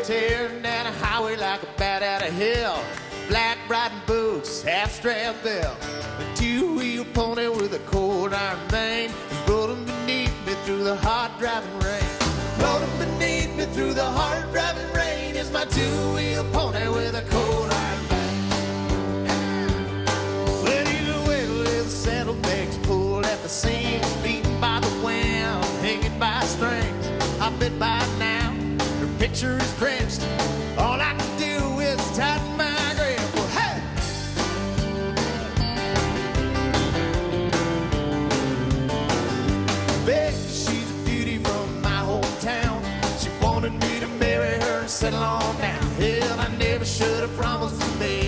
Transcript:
tearing down a highway like a bat out of hell. Black riding boots, half-strap belt, a two-wheel pony with a cold iron mane is rolling beneath me through the hot driving rain. Rolling beneath me through the hard driving rain is my two-wheel pony with a cold iron mane. Well, either way, well, the saddlebags pulled at the seams, beaten by the wind, hanging by strings. I bet by now her picture is drenched. All I can do is tighten my grip. Well, hey! Becky, she's a beauty from my hometown. She wanted me to marry her and settle on down. Hell, I never should have promised to me.